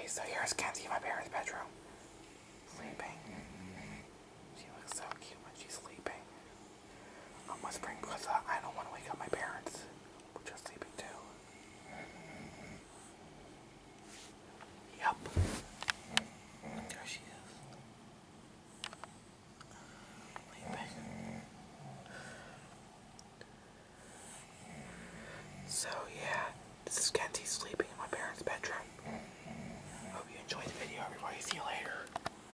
Okay, so here's Kenzie in my parents' bedroom. Sleeping. She looks so cute when she's sleeping. I'm whispering because I don't want to wake up my parents, which are sleeping too. Yep. There she is. Sleeping. So yeah, this is Kenzie sleeping in my parents' bedroom. Hope you enjoyed the video, everybody. See you later.